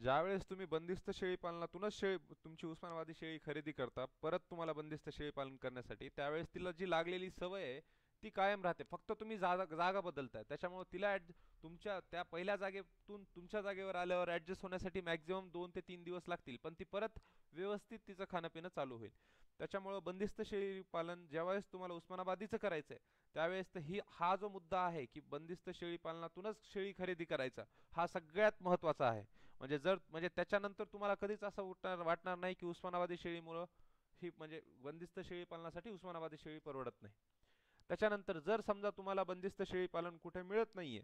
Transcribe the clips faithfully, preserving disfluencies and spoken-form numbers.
ज्यावेळेस तुम्ही बंदिस्त शेळी पालनातूनच शेळी तुमची उस्मानाबादी शेळी खरेदी करता परत तुम्हाला बंदिस्त शेळी पालन करण्यासाठी, त्यावेळेस तिला जी लागलेली सवय आहे ती कायम राहते, फक्त तुम्ही जागा जागा बदलताय. त्याच्यामुळे तिला ॲड तुमच्या त्या पहिल्या जागेतून तुमच्या जागेवर आल्यावर ॲडजस्ट होण्यासाठी मॅक्झिमम दोन ते तीन दिवस लागतील, पण ती परत व्यवस्थित तिचं खाणं पिणं चालू होईल. त्याच्यामुळं बंदिस्त शेळी पालन ज्यावेळेस तुम्हाला उस्मानाबादीचं करायचं आहे त्यावेळेस तर ही हा जो मुद्दा आहे की बंदिस्त शेळी पालनातूनच शेळी खरेदी करायचा, हा सगळ्यात महत्त्वाचा आहे. म्हणजे जर म्हणजे त्याच्यानंतर तुम्हाला कधीच असं उठणार वाटणार नाही की उस्मानाबादी शेळीमुळं ही म्हणजे बंदिस्त शेळी पालनासाठी उस्मानाबादी शेळी परवडत नाही. त्याच्यानंतर जर समजा तुम्हाला बंदिस्त शेळी पालन कुठे मिळत नाहीये,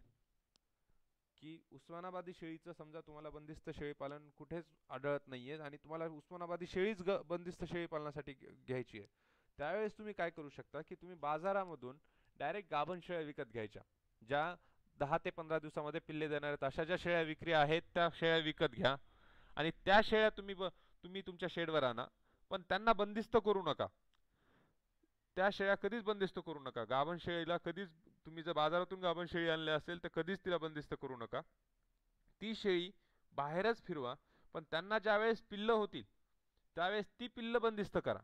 की उस्मानाबादी शेळीचं समजा तुम्हाला बंदिस्त शेळी पालन कुठेच आढळत नाहीये आणि तुम्हाला उस्मानाबादी शेळीच ग बंदिस्त शेळी पालनासाठी घ्यायची आहे, त्यावेळेस तुम्ही काय करू शकता की तुम्ही बाजारामधून डायरेक्ट गाभण शेळ्या विकत घ्यायच्या, ज्या दहा ते पंधरा दिवसामध्ये पिल्ले देणार आहेत अशा ज्या शेळ्या विक्री आहेत त्या शेळ्या विकत घ्या आणि त्या शेळ्या तुम्ही ब तुम्ही तुमच्या शेडवर आणा, पण त्यांना बंदिस्त करू नका. त्या शेळ्या कधीच बंदिस्त करू नका. गाभण शेळीला कधीच तुम्ही जर बाजारातून गाभण शेळी आणली असेल तर कधीच तिला बंदिस्त करू नका. ती शेळी बाहेरच फिरवा, पण त्यांना ज्यावेळेस पिल्लं होतील त्यावेळेस ती पिल्लं बंदिस्त करा.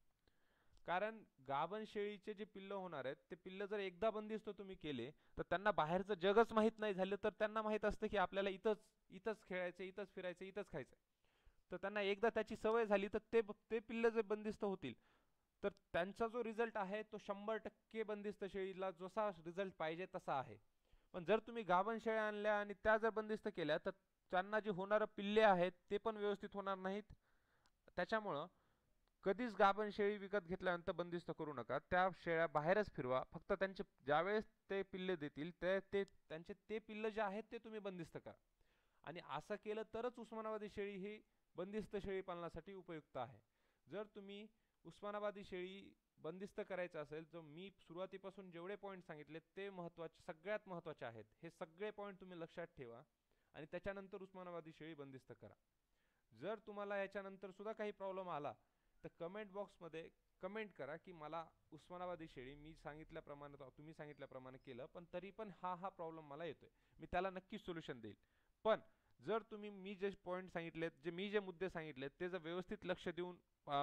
कारण गाभण शेळीचे जे पिल्लं होणार आहेत ते पिल्लं जर एकदा बंदिस्त तुम्ही केले तर त्यांना बाहेरचं जगच माहीत नाही झालं, तर त्यांना माहीत असतं की आपल्याला इथंच इथंच खेळायचं, इथंच फिरायचं, इथंच खायचं. तर त्यांना एकदा त्याची सवय झाली तर ते ते पिल्लं जे बंदिस्त होतील तर त्यांचा जो रिझल्ट आहे तो शंभर टक्के बंदिस्त शेळीला जसा रिझल्ट पाहिजे तसा आहे. पण जर तुम्ही गाभण शेळ्या आणल्या आणि त्या जर बंदिस्त केल्या तर त्यांना जे होणारे पिल्ले आहेत ते पण व्यवस्थित होणार नाहीत. त्याच्यामुळं कधीच गाभण शेळी विकत घेतल्यानंतर बंदिस्त करू नका. त्या शेळ्या बाहेरच फिरवा. फक्त त्यांचे ज्यावेळेस ते पिल्ले देतील ते ते त्यांचे ते पिल्लं जे आहेत ते तुम्ही बंदिस्त करा. आणि असं केलं तरच उस्मानाबादी शेळी ही बंदिस्त शेळी पालनासाठी उपयुक्त आहे. जर तुम्ही उस्मानाबादी शेळी बंदिस्त करायचं असेल तर मी सुरुवातीपासून जेवढे पॉईंट सांगितले ते महत्त्वाचे, सगळ्यात महत्त्वाचे आहेत. हे सगळे पॉईंट तुम्ही लक्षात ठेवा आणि त्याच्यानंतर उस्मानाबादी शेळी बंदिस्त करा. जर तुम्हाला याच्यानंतर सुद्धा काही प्रॉब्लेम आला तर कमेंट बॉक्समध्ये कमेंट करा की मला उस्मानाबादी शेळी मी सांगितल्याप्रमाणे तुम्ही सांगितल्याप्रमाणे केलं, पण तरी पण हा हा प्रॉब्लेम मला येतोय, मी त्याला नक्कीच सोल्युशन देईल. पण जर तुम्ही मी जे पॉईंट सांगितलेत, जे मी जे मुद्दे सांगितलेत ते जर व्यवस्थित लक्ष देऊन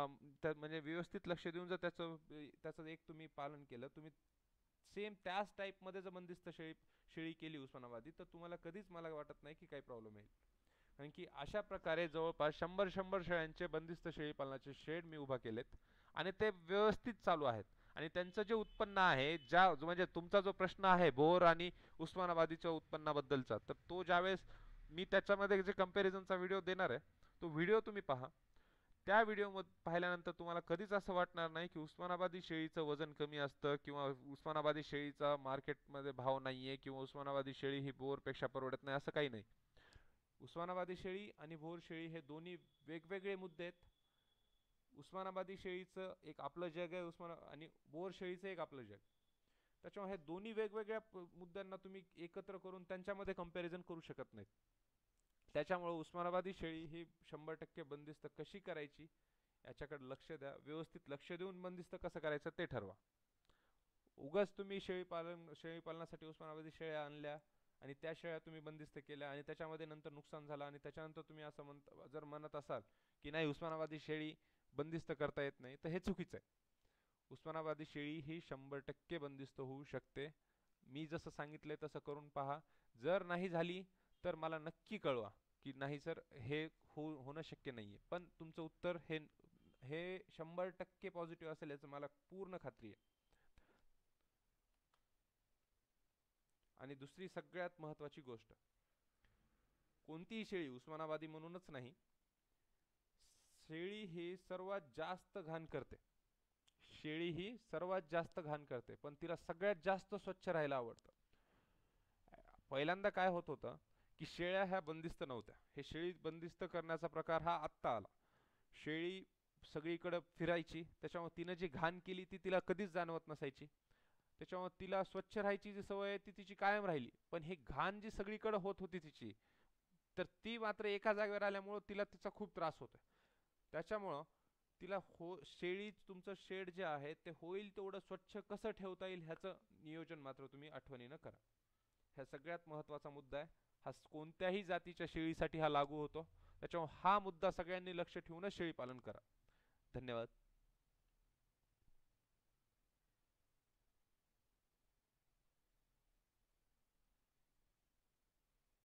म्हणजे व्यवस्थित लक्ष देऊन जर त्याचं त्याचं एक तुम्ही पालन केलं, तुम्ही सेम त्याच टाईपमध्ये जर बंदिस्त शेळी शेळी केली उस्मानाबादी, तर तुम्हाला कधीच मला वाटत नाही की काही प्रॉब्लेम येईल. कारण की अशा प्रकारे जवळपास शंभर शंभर शेळ्यांचे बंदिस्त शेळी पालनाचे शेड मी उभा केलेत आणि ते व्यवस्थित चालू आहेत. आणि त्यांचं जे उत्पन्न आहे, ज्या म्हणजे तुमचा जो प्रश्न आहे बोर आणि उस्मानाबादीच्या उत्पन्नाबद्दलचा, तर तो ज्यावेळेस मी त्याच्यामध्ये जे कंपॅरिझनचा व्हिडिओ देणार आहे तो व्हिडिओ तुम्ही पहा. त्या व्हिडिओ पाहिल्यानंतर तुम्हाला कधीच असं वाटणार नाही की उस्मानाबादी शेळीचं वजन कमी असतं किंवा उस्मानाबादी शेळीचा मार्केटमध्ये भाव नाहीये किंवा उस्मानाबादी शेळी ही बोरपेक्षा परवडत नाही, असं काही नाही. उस्मानाबादी शेळी आणि भोर शेळी हे दोन्ही वेगवेगळे मुद्दे आहेत. उस्मानाबादी शेळीचं एक आपलं जग आहे उस्मान आणि बोर शेळीचं एक आपलं जग. त्याच्यामुळे हे दोन्ही वेगवेगळ्या मुद्द्यांना तुम्ही एकत्र करून त्यांच्यामध्ये कंपॅरिझन करू शकत नाहीत. त्याच्यामुळे उस्मानाबादी शेळी ही शंभर टक्के बंदिस्त कशी करायची याच्याकडे लक्ष द्या. व्यवस्थित लक्ष देऊन बंदिस्त कसं करायचं ते ठरवा. उगाच तुम्ही शेळी पालन शेळी पालनासाठी उस्मानाबादी शेळ्या आणल्या आणि त्या शेळ्या तुम्ही बंदिस्त केल्या आणि त्याच्यामध्ये नंतर नुकसान झालं आणि त्याच्यानंतर तुम्ही असं म्हणता जर म्हणत असाल की नाही उस्मानाबादी शेळी बंदिस्त करता येत नाही, तर हे चुकीचं आहे. उस्मानाबादी शेळी ही शंभर टक्के बंदिस्त होऊ शकते. मी जसं सांगितलंय तसं करून पहा. जर नाही झाली तर मला नक्की कळवा की नाही सर हे हो होणं शक्य नाहीये, पण तुमचं उत्तर हे हे शंभर टक्के पॉझिटिव्ह असेल याचं मला पूर्ण खात्री आहे. आणि दुसरी सगळ्यात महत्त्वाची गोष्ट, कोणतीही शेळी उस्मानाबादी म्हणूनच नाही, शेळी ही सर्वात जास्त घाण करते. शेळी ही सर्वात जास्त घाण करते पण तिला सगळ्यात जास्त स्वच्छ राहायला आवडतं. पहिल्यांदा काय होत होतं की शेळ्या ह्या बंदिस्त नव्हत्या. हे शेळी बंदिस्त करण्याचा प्रकार हा आत्ता आला. शेळी सगळीकडे फिरायची, त्याच्यामुळे तिनं जी घाण केली ती तिला कधीच जाणवत नसायची. त्याच्यामुळे तिला स्वच्छ राहायची जी सवय आहे ती तिची कायम राहिली. पण ही घाण जी सगळीकडे होत होती तिची, तर ती मात्र एका जागेवर आल्यामुळं तिला तिचा खूप त्रास होतोय. त्याच्यामुळं तिला हो शेळी तुमचं शेड जे आहे ते होईल तेवढं स्वच्छ कसं ठेवता येईल ह्याचं नियोजन मात्र तुम्ही आठवणीनं करा. हा सगळ्यात महत्त्वाचा मुद्दा आहे. हा कोणत्याही जातीच्या शेळीसाठी हा लागू होतो. त्याच्यामुळे हा मुद्दा सगळ्यांनी लक्ष ठेवूनच शेळी पालन करा. धन्यवाद.